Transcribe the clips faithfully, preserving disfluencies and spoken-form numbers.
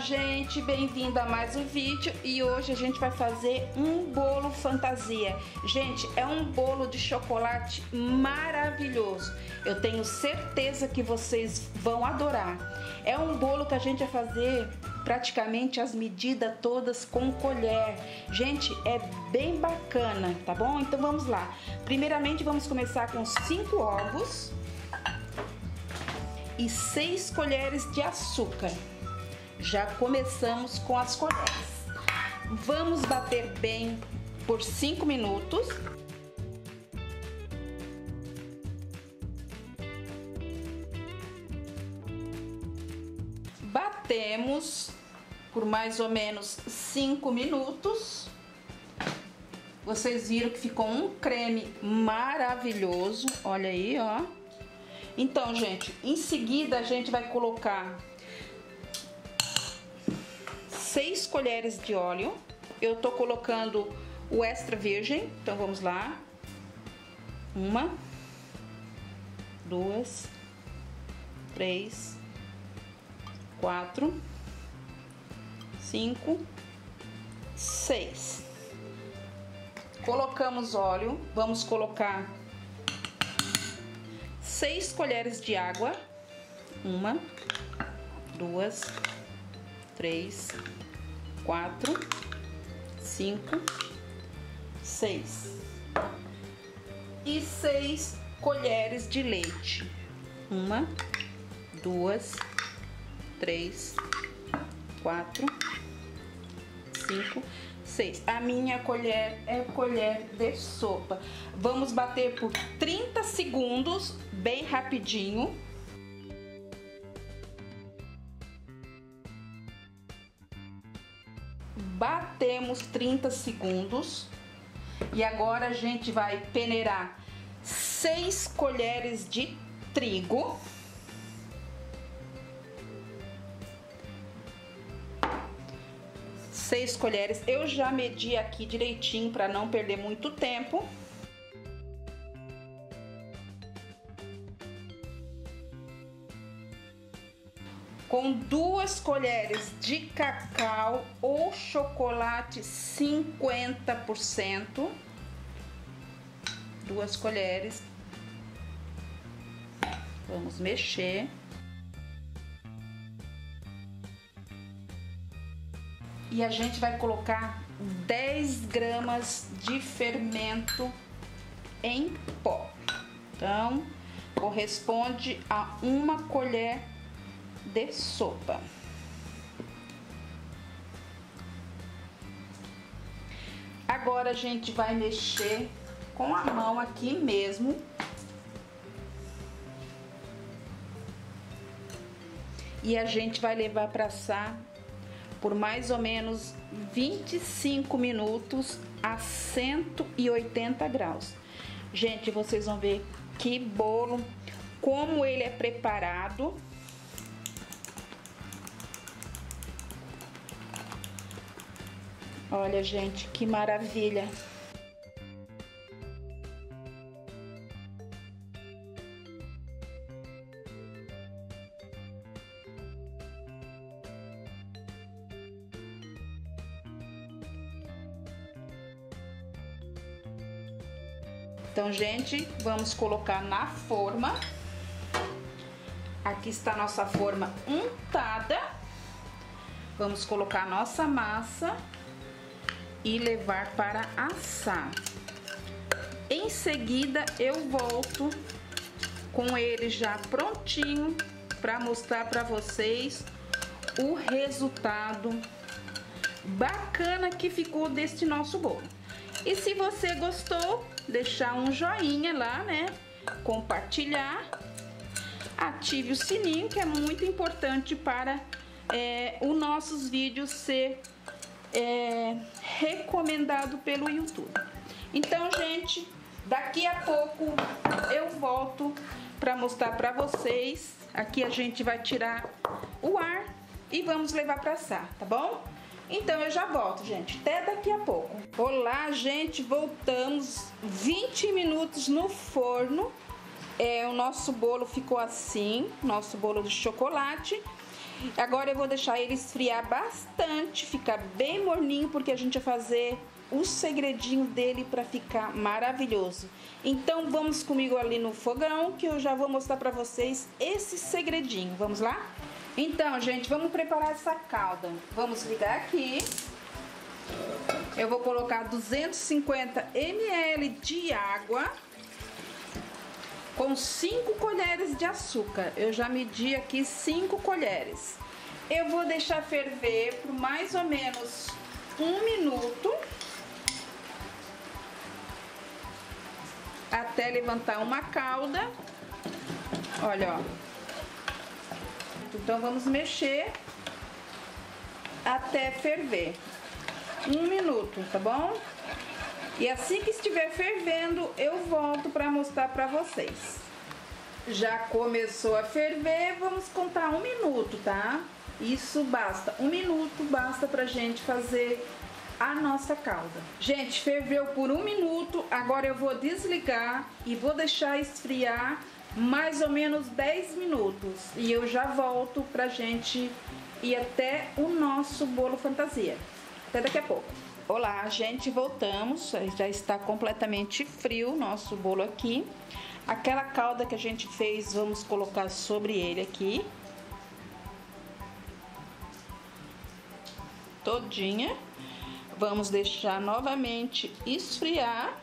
gente, bem-vindo a mais um vídeo e hoje a gente vai fazer um bolo fantasia. Gente, é um bolo de chocolate maravilhoso. Eu tenho certeza que vocês vão adorar. É um bolo que a gente vai fazer praticamente as medidas todas com colher. Gente, é bem bacana, tá bom? Então vamos lá. Primeiramente vamos começar com cinco ovos e seis colheres de açúcar. Já começamos com as colheres. Vamos bater bem por cinco minutos. Batemos por mais ou menos cinco minutos. Vocês viram que ficou um creme maravilhoso. Olha aí, ó. Então, gente, em seguida a gente vai colocar seis colheres de óleo. Eu tô colocando o extra virgem. Então vamos lá. Uma, duas, três, quatro, cinco, seis. Colocamos óleo. Vamos colocar seis colheres de água. Uma, duas, três, quatro, cinco, seis. E seis colheres de leite. Uma, duas, três, quatro, cinco, seis. A minha colher é colher de sopa. Vamos bater por trinta segundos, bem rapidinho. Batemos trinta segundos. E agora a gente vai peneirar seis colheres de trigo. Seis colheres. Eu já medi aqui direitinho para não perder muito tempo. Com duas colheres de cacau ou chocolate cinquenta por cento. Duas colheres. Vamos mexer. E a gente vai colocar dez gramas de fermento em pó. Então, corresponde a uma colher de sopa. Agora a gente vai mexer com a mão aqui mesmo. E a gente vai levar para assar por mais ou menos vinte e cinco minutos a cento e oitenta graus. Gente, vocês vão ver que bolo, como ele é preparado. Olha, gente, que maravilha. Então, gente, vamos colocar na forma. Aqui está a nossa forma untada. Vamos colocar a nossa massa e levar para assar. Em seguida, eu volto com ele já prontinho para mostrar para vocês o resultado bacana que ficou deste nosso bolo. E se você gostou, deixar um joinha lá, né? Compartilhar. Ative o sininho, que é muito importante para é, os nossos vídeos ser é, recomendado pelo YouTube. Então, gente, daqui a pouco eu volto para mostrar para vocês. Aqui a gente vai tirar o ar e vamos levar para assar, tá bom? Então eu já volto, gente, até daqui a pouco. Olá, gente, voltamos. Vinte minutos no forno. É, o nosso bolo ficou assim, nosso bolo de chocolate. Agora eu vou deixar ele esfriar bastante, ficar bem morninho, porque a gente vai fazer o segredinho dele para ficar maravilhoso. Então vamos comigo ali no fogão, que eu já vou mostrar para vocês esse segredinho. Vamos lá? Então, gente, vamos preparar essa calda. Vamos ligar aqui. Eu vou colocar duzentos e cinquenta mililitros de água com cinco colheres de açúcar. Eu já medi aqui cinco colheres. Eu vou deixar ferver por mais ou menos um minuto, até levantar uma calda. Olha, ó. Então vamos mexer até ferver. Um minuto, tá bom? E assim que estiver fervendo, eu volto para mostrar para vocês. Já começou a ferver, vamos contar um minuto, tá? Isso basta, um minuto basta pra gente fazer a nossa calda. Gente, ferveu por um minuto, agora eu vou desligar e vou deixar esfriar mais ou menos dez minutos. E eu já volto pra gente ir até o nosso bolo fantasia. Até daqui a pouco. Olá, gente, voltamos. Já está completamente frio o nosso bolo aqui. Aquela calda que a gente fez, vamos colocar sobre ele aqui. Todinha. Vamos deixar novamente esfriar.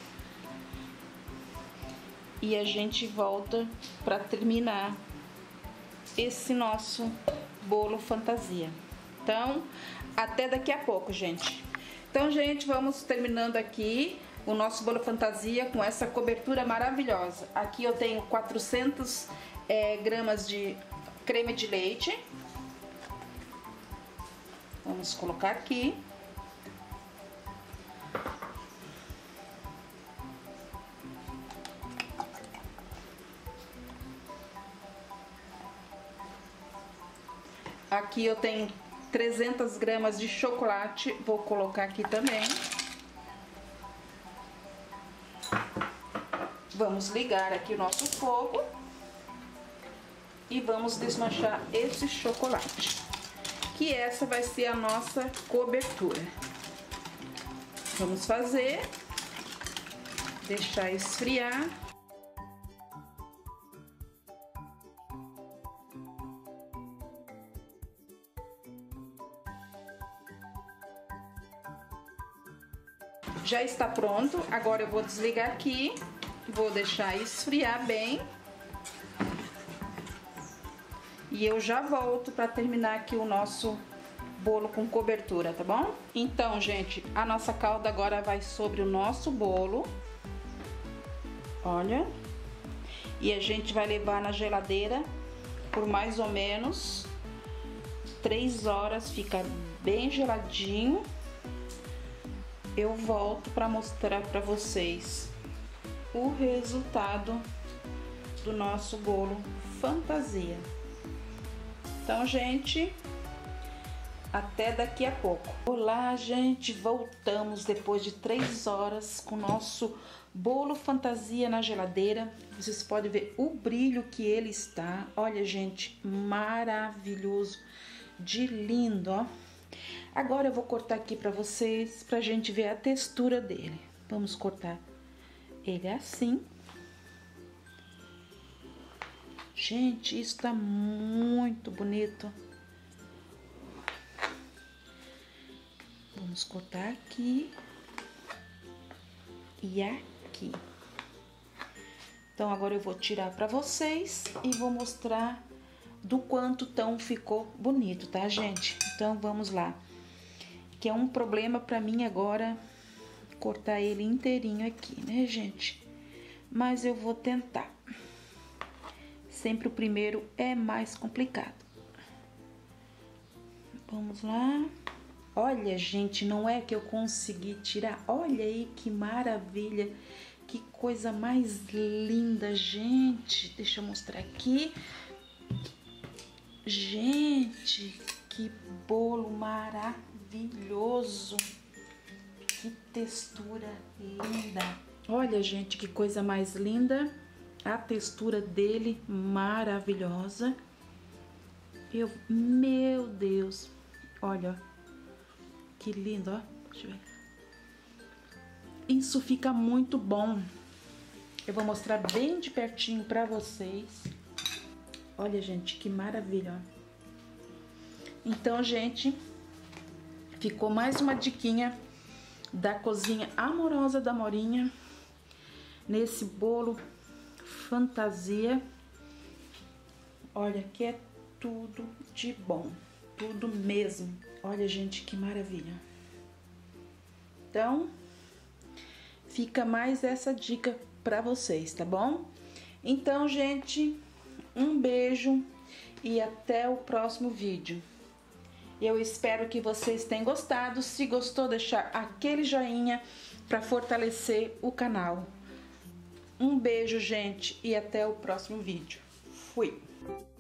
E a gente volta para terminar esse nosso bolo fantasia. Então, até daqui a pouco, gente. Então, gente, vamos terminando aqui o nosso bolo fantasia com essa cobertura maravilhosa. Aqui eu tenho quatrocentas é, gramas de creme de leite. Vamos colocar aqui. Aqui eu tenho trezentas gramas de chocolate, vou colocar aqui também. Vamos ligar aqui o nosso fogo e vamos desmanchar esse chocolate, que essa vai ser a nossa cobertura. Vamos fazer, deixar esfriar. Já está pronto, agora eu vou desligar aqui, vou deixar esfriar bem. E eu já volto para terminar aqui o nosso bolo com cobertura, tá bom? Então, gente, a nossa calda agora vai sobre o nosso bolo. Olha. E a gente vai levar na geladeira por mais ou menos três horas, fica bem geladinho. Eu volto para mostrar para vocês o resultado do nosso bolo fantasia. Então, gente, até daqui a pouco. Olá, gente, voltamos depois de três horas com o nosso bolo fantasia na geladeira. Vocês podem ver o brilho que ele está. Olha, gente, maravilhoso, de lindo, ó. Agora eu vou cortar aqui pra vocês, pra gente ver a textura dele. Vamos cortar ele assim. Gente, isso tá muito bonito. Vamos cortar aqui e aqui. Então, agora eu vou tirar pra vocês e vou mostrar do quanto tão ficou bonito, tá, gente? Então, vamos lá. Que é um problema pra mim agora cortar ele inteirinho aqui, né, gente? Mas eu vou tentar. Sempre o primeiro é mais complicado. Vamos lá. Olha, gente, não é que eu consegui tirar. Olha aí que maravilha. Que coisa mais linda, gente. Deixa eu mostrar aqui. Gente, que bolo maravilhoso. Que textura linda. Olha, gente, que coisa mais linda. A textura dele maravilhosa. Eu, meu Deus, olha, que lindo, ó. Deixa eu ver. Isso fica muito bom. Eu vou mostrar bem de pertinho pra vocês. Olha, gente, que maravilha, ó. Então, gente, ficou mais uma diquinha da cozinha amorosa da Morinha nesse bolo fantasia. Olha, que é tudo de bom, tudo mesmo. Olha, gente, que maravilha. Então, fica mais essa dica pra vocês, tá bom? Então, gente, um beijo e até o próximo vídeo. Eu espero que vocês tenham gostado. Se gostou, deixar aquele joinha para fortalecer o canal. Um beijo, gente, e até o próximo vídeo. Fui!